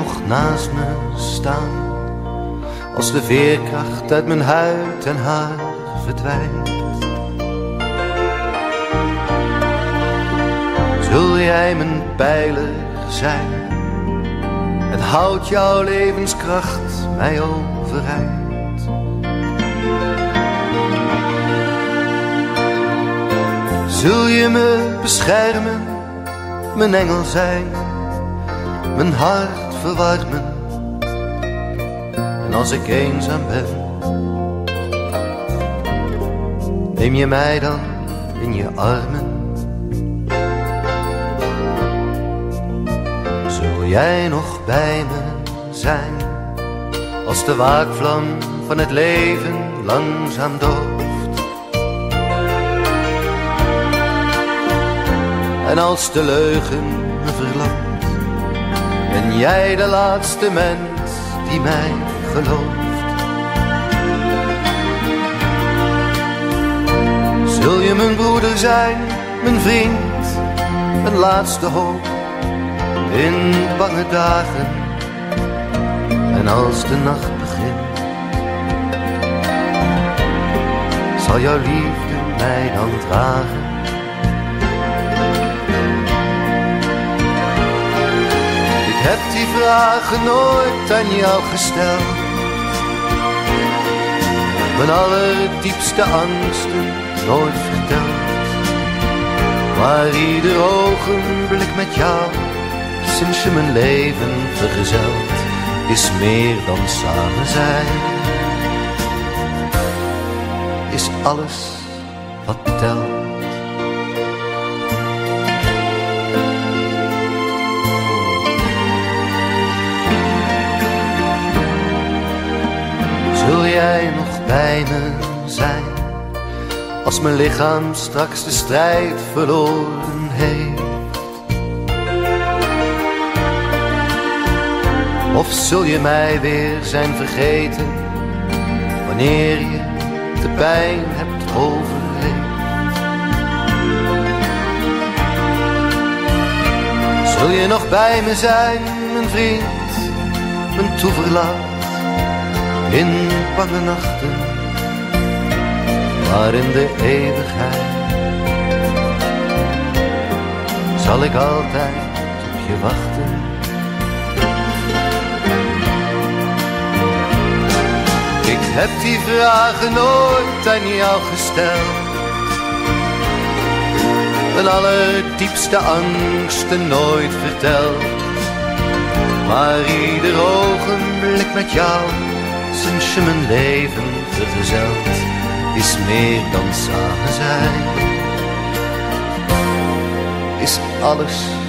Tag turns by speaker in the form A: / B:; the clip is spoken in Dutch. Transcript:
A: nog naast me staan, als de veerkracht uit mijn huid en haar verdwijnt. Zul jij mijn pijler zijn en houdt jouw levenskracht mij overeind. Zul je me beschermen, mijn engel zijn, mijn hart verwarmen. En als ik eenzaam ben, neem je mij dan in je armen. Zul jij nog bij me zijn, als de waakvlam van het leven langzaam dooft. En als de leugen me verlamt, ben jij de laatste mens die mij gelooft. Zul je mijn broeder zijn, mijn vriend, een laatste hoop in bange dagen. En als de nacht begint, zal jouw liefde mij dan dragen. Ik heb die vragen nooit aan jou gesteld, mijn allerdiepste angsten nooit verteld. Maar ieder ogenblik met jou, sinds je mijn leven vergezelt, is meer dan samen zijn. Is alles wat telt. Zul jij nog bij me zijn, als mijn lichaam straks de strijd verloren heeft? Of zul je mij weer zijn vergeten, wanneer je de pijn hebt overleefd? Zul je nog bij me zijn, mijn vriend, mijn toeverlaat, in bange nachten, maar in de eeuwigheid zal ik altijd op je wachten. Ik heb die vragen nooit aan jou gesteld, mijn allerdiepste angsten nooit verteld. Maar ieder ogenblik met jou, sinds je mijn leven vergezelt, is meer dan samen zijn. Is alles